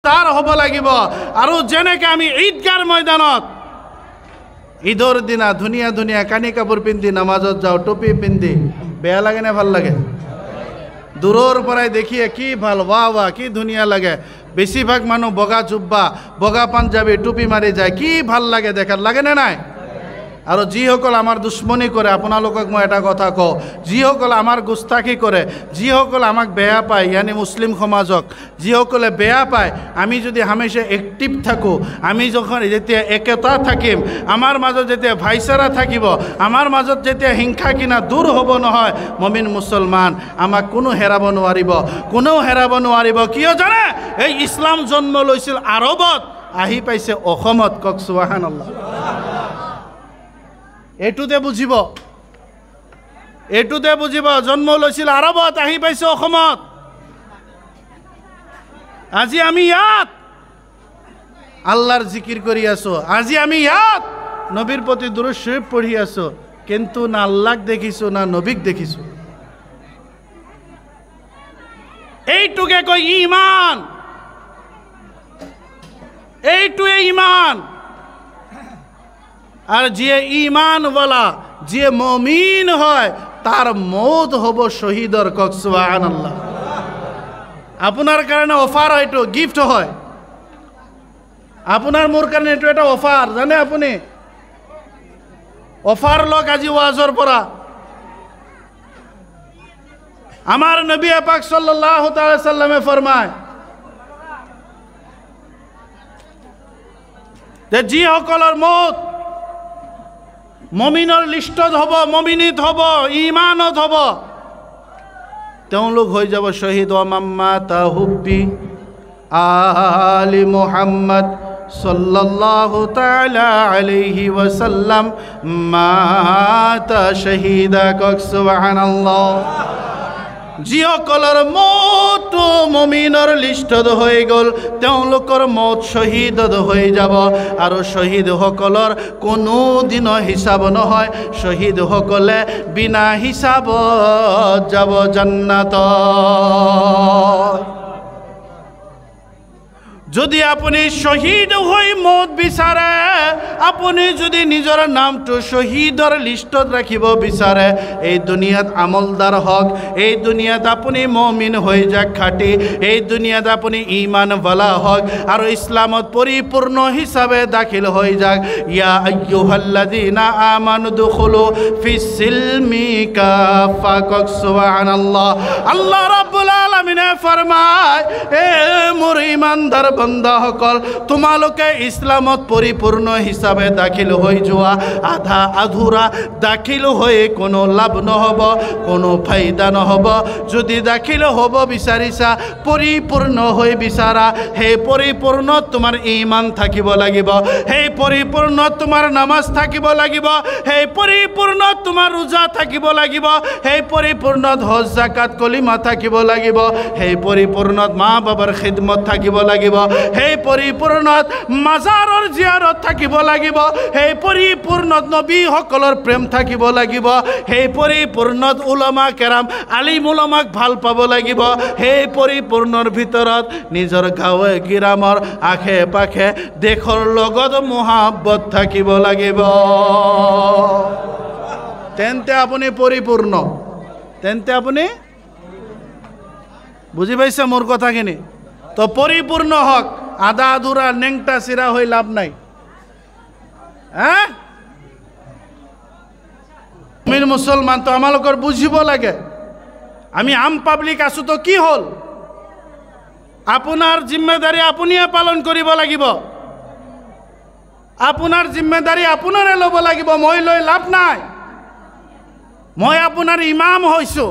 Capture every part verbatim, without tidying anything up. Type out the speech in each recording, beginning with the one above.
তাৰ হ'ব লাগিব। আৰু যেনেকৈ আমি ঈদগাৰ ময়দানত ঈদৰ দিনা ধুনীয়া ধুনীয়া কানি কাপোৰ পিন্ধি নামাজত যাওঁ, টুপি পিন্ধি, বেয়া লাগে নে ভাল লাগে? দূৰৰ পৰাই দেখিয়ে কি ভাল, ৱাহ ৱাহ কি ধুনীয়া লাগে। বেছিভাগ মানুহ বগা জুব্বা, বগা পাঞ্জাবী, টুপি মাৰি যায়, কি ভাল লাগে দেখাত, লাগেনে নাই? আৰু যিসকল আমাৰ দুশ্মনী কৰে, আপোনালোকক মই এটা কথা কওঁ, যিসকল আমাৰ গুস্তাখী কৰে, যিসকল আমাক বেয়া পায়, ইয়ানি মুছলিম সমাজক যিসকলে বেয়া পায়, আমি যদি হামেশা এক্টিভ থাকোঁ, আমি যখন যেতিয়া একতা থাকিম, আমাৰ মাজত যেতিয়া ভাইচাৰা থাকিব, আমাৰ মাজত যেতিয়া হিংসা কিনা দূৰ হ'ব নহয়, মমিন মুছলমান আমাক কোনো হেৰাব নোৱাৰিব, কোনেও হেৰাব নোৱাৰিব। কিয় জানে? এই ইছলাম জন্ম লৈছিল আৰবত, আহি পাইছে অসমত। কওক সুবহানাল্লাহ। এইটোতে বুজিব, এইটোতে বুজিব, জন্ম লৈছিল আৰবত, আহি পাইছে অসমত। আজি আমি ইয়াত আল্লাহৰ জিকিৰ কৰি আছো, আজি আমি ইয়াত নবীৰ প্ৰতি দুৰূদ শৰীফ পঢ়ি আছো, কিন্তু না আল্লাহক দেখিছো না নবীক দেখিছো। এইটোকে কয় ঈমান, এইটোৱে ঈমান। আর যে ঈমানওয়ালা, যে মুমিন হয়, তার মৌত হব শহীদর। কক সুবহানাল্লাহ। আপনার কারণে অফার হয়, তো গিফট হয়, আপনার মোর কারণে এটা একটা অফার, জানে আপনি? অফার লক আজি ওয়াজর পরা। আমার নবী পাক সাল্লাল্লাহু তাআলা সাল্লামে ফরমায় যে যি সকলের মৌত মমিনৰ লিষ্টত হ'ব, মমিনীত হ'ব, ঈমানত হ'ব, তেওঁলোক হৈ যাব শহীদ। ওয়া মাম্মাতা হুব্বি আলি মুহাম্মদ সাল্লাল্লাহু তাআলা আলাইহি ওয়াসাল্লাম মাতা শহীদা। কক সুবহানাল্লাহ। যিসকলৰ মৌত মমিনৰ লিষ্টত হৈ গ'ল, তেওঁলোকৰ মৌত শহীদত হৈ যাব। আৰু শহীদসকলৰ কোনো দিন হিচাপ নহয়, শহীদসকলে বিনা হিচাপত যাব জান্নাত। যদি আপুনি শহীদ হৈ মৌত বিচাৰে, আপুনি যদি নিজৰ নামটো শহীদৰ লিষ্টত ৰাখিব বিচাৰে, এই দুনিয়াত আমলদাৰ হওক, এই দুনিয়াত আপুনি মুমিন হৈ যাক খাটি, এই দুনিয়াত আপুনি ঈমানৱালা হওক আৰু ইছলামত পৰিপূৰ্ণ হিচাপে দাখিল হৈ যাক। ইয়া আইয়ুহাল্লাযীনা আমানু দুখুলু ফিছ-সিলমি কাফা। কক সুবহানাল্লাহ। আল্লাহ রাব্বুল আলামিনে ফরমায়, এ মোৰ ঈমানদাৰ বন্দাসকল, তোমালোকে ইছলামত পৰিপূৰ্ণ হিচাপে দাখিল হৈ যোৱা। আধা আধুৰা দাখিল হৈ কোনো লাভ নহ'ব, কোনো ফাইদা নহ'ব। যদি দাখিল হ'ব বিচাৰিছা, পৰিপূৰ্ণ হৈ বিচাৰা, সেই পৰিপূৰ্ণত তোমাৰ ঈমান থাকিব লাগিব, সেই পৰিপূৰ্ণত তোমাৰ নামাজ থাকিব লাগিব, সেই পৰিপূৰ্ণত তোমাৰ ৰোজা থাকিব লাগিব, সেই পৰিপূৰ্ণত হজ জাকাত কলিমা থাকিব লাগিব, সেই পৰিপূৰ্ণত মা বাবাৰ খিদমত থাকিব লাগিব, সেই পৰিপূৰ্ণত মাজাৰৰ জিয়াৰত থাকিব লাগিব, সেই পৰিপূৰ্ণত নবীসকলৰ প্ৰেম থাকিব লাগিব, সেই পৰিপূৰ্ণত উলামা কেৰাম আলিম উলামাক ভাল পাব লাগিব, সেই পৰিপূৰ্ণৰ ভিতৰত নিজৰ গাঁৱে গিৰামৰ আশে পাশে দেশৰ লগত মহাব্বত থাকিব লাগিব। তেন্তে আপুনি পৰিপূৰ্ণ, তেন্তে আপুনি বুজি পাইছে মোৰ কথাখিনি? তো পৰিপূৰ্ণ হওক, আধা আধুৰা নেংটা চিৰা হৈ লাভ নাই। হ্যাঁ, মুমিন মুছলমান তো আমালোকৰ বুজিব লাগে, আমি আম পাব্লিক আছো, তো কি হ'ল? আপোনাৰ জিম্মেদাৰী আপুনিয়ে পালন কৰিব লাগিব, আপোনাৰ জিম্মেদাৰী আপোনাৰে ল'ব লাগিব, মই লৈ লাভ নাই। মই আপোনাৰ ইমাম হৈছোঁ,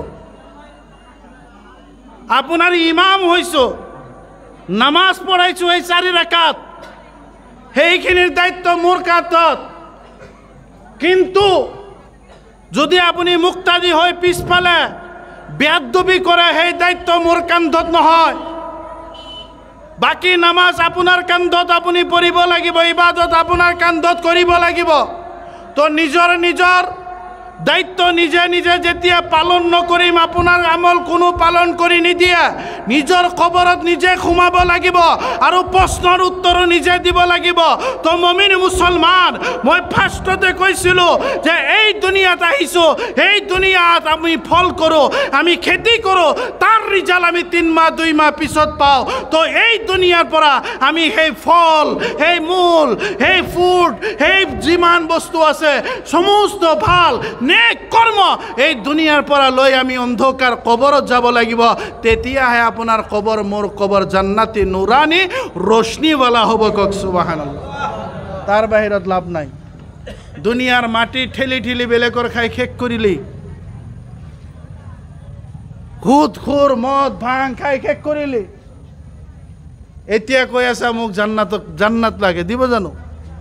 আপোনাৰ ইমাম হৈছোঁ, নামাজ পঢ়াইছোঁ এই চাৰি ৰাকাত, সেইখিনিৰ দায়িত্ব মোৰ কান্ধত। কিন্তু যদি আপুনি মুক্তাদি হৈ পিছফালে বেয়াদবি কৰে, সেই দায়িত্ব মোৰ কান্ধত নহয়। বাকী নামাজ আপোনাৰ কান্ধত আপুনি পঢ়িব লাগিব, ইবাদত আপোনাৰ কান্ধত কৰিব লাগিব। তো নিজৰ নিজৰ দায়িত্ব নিজে নিজে যেতিয়া পালন নকৰিম আপোনাৰ আমল কোনো পালন কৰি নিদিয়ে নিজৰ কবৰত নিজে সোমাব লাগিব আৰু প্ৰশ্নৰ উত্তৰো নিজে দিব লাগিব তো মুমিন মুছলমান মই ফাৰ্ষ্টতে কৈছিলোঁ যে এই দুনিয়াত আহিছোঁ এই দুনিয়াত আমি ফল কৰোঁ আমি খেতি কৰোঁ তাৰ ৰিজাল্ট আমি তিন মাহ দুই মাহ পিছত পাওঁ তো এই দুনিয়াৰ পৰা আমি সেই ফল সেই মূল সেই ফুড সেই যিমান বস্তু আছে সমস্ত ভাল নেক কৰ্ম এই দুনিয়াৰ পৰা লৈ আমি অন্ধকাৰ কবৰত যাব লাগিব তেতিয়াহে আপোনাৰ কবৰ মোৰ কবৰ জান্নাতি নুৰানি रोशनीवाला হ'ব কওক সুবহানাল্লাহ তাৰ বাহিৰত লাভ নাই দুনিয়াৰ মাটি ঠেলি ঠেলি বেলেগৰ খাই শেষ কৰিলি খুদ খুৰ মদ ভাং খাই শেষ কৰিলি এতিয়া কৈ আছে মোক জান্নাত জান্নাত লাগে দিব জানো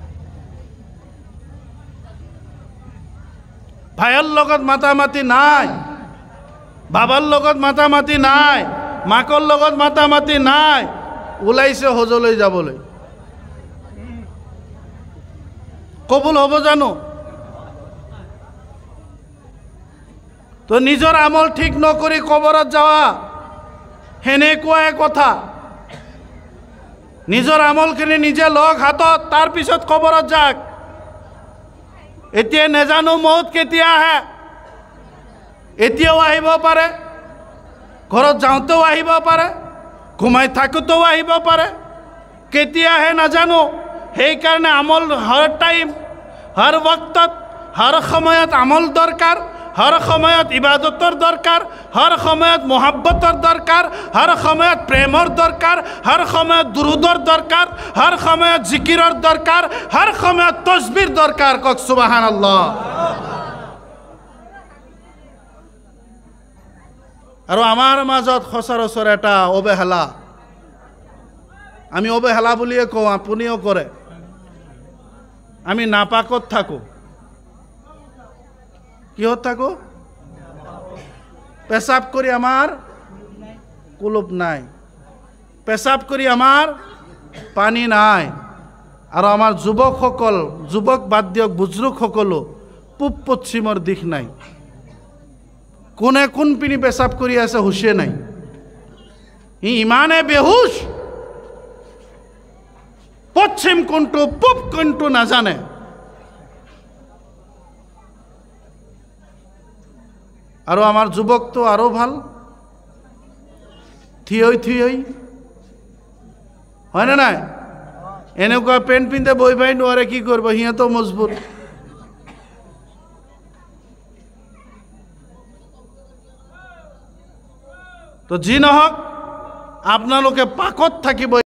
ভাইৰ লগত মাতামাতি নাই বাবার লগত মাতামাতি নাই মাকৰ লগত মাতামাতি নাই ওলাইছে হজলৈ যাবলৈ কবুল হ'ব জানো তো নিজৰ আমল ঠিক নকৰি কবৰত যাওয়া হেনেকুৱা কথা নিজৰ আমলখিনি নিজে লগ হাতত তাৰ পিছত কবৰত যাক এতিয়া নেজানো মৌত কেতিয়া আহে এতিয়াও আহিব পাৰে ঘৰত যাওঁতেও আহিব পাৰে ঘুমাই থাকোঁতেও আহিব পাৰে কেতিয়া আহে নাজানো সেইকাৰণে আমল হৰ টাইম হৰ বক্তত হৰ সময়ত আমল দৰকাৰ হৰ সময়ত ইবাদতৰ দৰকাৰ হৰ সময়ত মোহাব্বতৰ দৰকাৰ হৰ সময়ত প্ৰেমৰ দৰকাৰ হৰ সময়ত দুৰুদৰ দৰকাৰ হৰ সময়ত জিকিৰৰ দৰকাৰ হৰ সময়ত তসবিৰ দৰকাৰ কওক সুবহানাল্লাহ আৰু আমাৰ মাজত সচৰাচৰ এটা অৱহেলা আমি অৱহেলা বুলিয়ে কওঁ আপুনিও কৰে আমি নাপাকত থাকো কিহত থাকো পেশাব কৰি আমাৰ কুলুপ নাই পেশাব কৰি আমাৰ পানী নাই আৰু আমাৰ যুৱকসকল যুৱক বাদ দিয়ক বুজুৰ্গসকলো পূব পশ্চিমৰ দিশ নাই কোনে কোন পিনি পেশাব কৰি আছে হুশে নাই ই ইমানে বেহুশ পশ্চিম কোনটো পূব কোনটো নাজানে আৰু আমাৰ যুৱকটো আৰু ভাল থিয়ই থিয়ই হয় না নাই এনেকুৱা পেণ্ট পিন্ধে বহিবাই নোৱাৰে কি কৰিব সিহঁতো মজবুত তো যি নহওক আপোনালোকে পাকত থাকিব